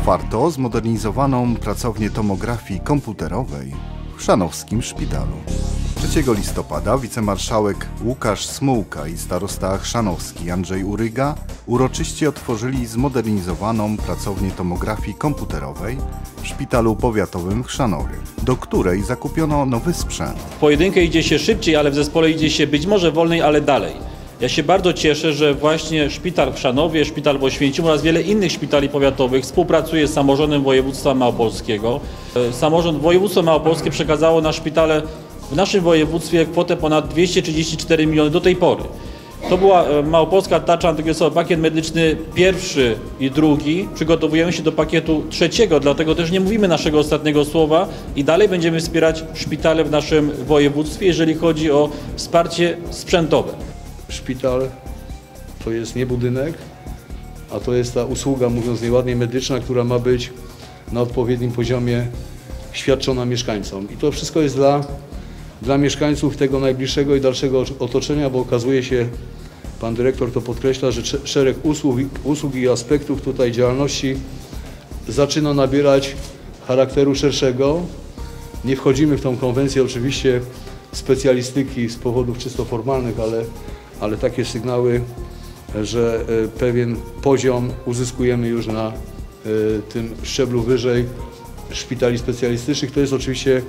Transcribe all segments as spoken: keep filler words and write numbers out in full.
Otwarto zmodernizowaną pracownię tomografii komputerowej w Chrzanowskim Szpitalu. trzeciego listopada wicemarszałek Łukasz Smułka i starosta chrzanowski Andrzej Uryga uroczyście otworzyli zmodernizowaną pracownię tomografii komputerowej w Szpitalu Powiatowym w Chrzanowie, do której zakupiono nowy sprzęt. W pojedynkę idzie się szybciej, ale w zespole idzie się być może wolniej, ale dalej. Ja się bardzo cieszę, że właśnie szpital w Chrzanowie, szpital w Oświęcimiu oraz wiele innych szpitali powiatowych współpracuje z samorządem województwa małopolskiego. Samorząd województwa małopolskie przekazało na szpitale w naszym województwie kwotę ponad dwieście trzydzieści cztery miliony do tej pory. To była małopolska tarcza antykryzysowa, pakiet medyczny pierwszy i drugi. Przygotowujemy się do pakietu trzeciego, dlatego też nie mówimy naszego ostatniego słowa i dalej będziemy wspierać szpitale w naszym województwie, jeżeli chodzi o wsparcie sprzętowe. Szpital to jest nie budynek, a to jest ta usługa, mówiąc nieładnie, medyczna, która ma być na odpowiednim poziomie świadczona mieszkańcom. I to wszystko jest dla, dla mieszkańców tego najbliższego i dalszego otoczenia, bo okazuje się, pan dyrektor to podkreśla, że szereg usług, usług i aspektów tutaj działalności zaczyna nabierać charakteru szerszego. Nie wchodzimy w tą konwencję oczywiście specjalistyki z powodów czysto formalnych, ale ale takie sygnały, że pewien poziom uzyskujemy już na tym szczeblu wyżej szpitali specjalistycznych. To jest oczywiście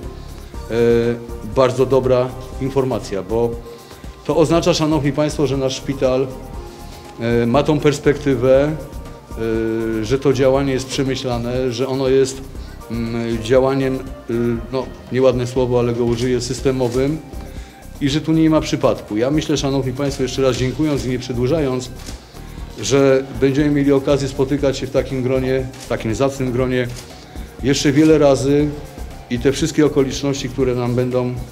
bardzo dobra informacja, bo to oznacza, szanowni państwo, że nasz szpital ma tą perspektywę, że to działanie jest przemyślane, że ono jest działaniem, no nieładne słowo, ale go użyję, systemowym, i że tu nie ma przypadku. Ja myślę, szanowni państwo, jeszcze raz dziękując i nie przedłużając, że będziemy mieli okazję spotykać się w takim gronie, w takim zacnym gronie jeszcze wiele razy i te wszystkie okoliczności, które nam będą e,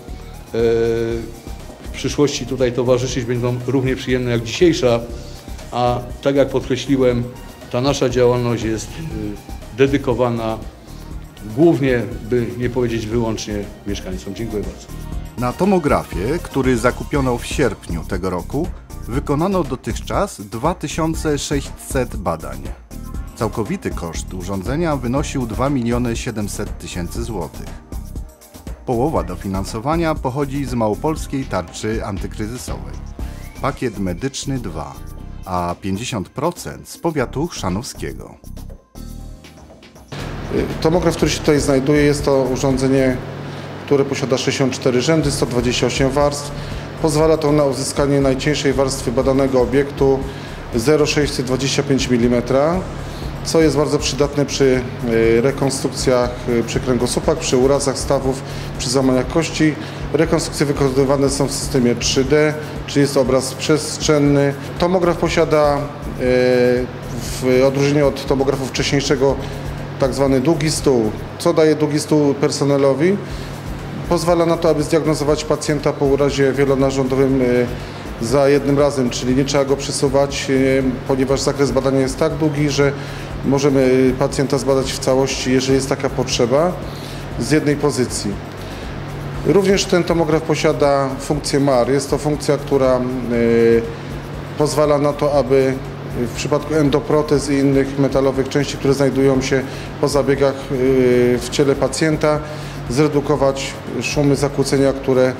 w przyszłości tutaj towarzyszyć, będą równie przyjemne jak dzisiejsza, a tak jak podkreśliłem, ta nasza działalność jest e, dedykowana głównie, by nie powiedzieć wyłącznie, mieszkańcom. Dziękuję bardzo. Na tomografię, który zakupiono w sierpniu tego roku, wykonano dotychczas dwa tysiące sześćset badań. Całkowity koszt urządzenia wynosił dwa miliony siedemset tysięcy złotych. Połowa dofinansowania pochodzi z małopolskiej tarczy antykryzysowej. Pakiet medyczny dwa, a pięćdziesiąt procent z powiatu chrzanowskiego. Tomograf, który się tutaj znajduje, jest to urządzenie, które posiada sześćdziesiąt cztery rzędy, sto dwadzieścia osiem warstw. Pozwala to na uzyskanie najcieńszej warstwy badanego obiektu zero przecinek sześćset dwadzieścia pięć milimetra, co jest bardzo przydatne przy rekonstrukcjach, przy kręgosłupach, przy urazach stawów, przy złamaniach kości. Rekonstrukcje wykonywane są w systemie trzy D, czyli jest to obraz przestrzenny. Tomograf posiada w odróżnieniu od tomografu wcześniejszego tak zwany długi stół. Co daje długi stół personelowi? Pozwala na to, aby zdiagnozować pacjenta po urazie wielonarządowym za jednym razem, czyli nie trzeba go przesuwać, ponieważ zakres badania jest tak długi, że możemy pacjenta zbadać w całości, jeżeli jest taka potrzeba, z jednej pozycji. Również ten tomograf posiada funkcję M A R. Jest to funkcja, która pozwala na to, aby w przypadku endoprotez i innych metalowych części, które znajdują się po zabiegach w ciele pacjenta, zredukować szumy, zakłócenia, które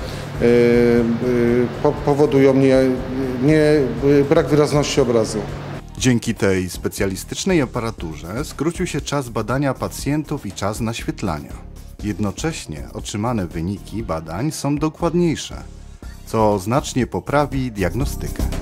powodują nie, nie, brak wyrazności obrazu. Dzięki tej specjalistycznej aparaturze skrócił się czas badania pacjentów i czas naświetlania. Jednocześnie otrzymane wyniki badań są dokładniejsze, co znacznie poprawi diagnostykę.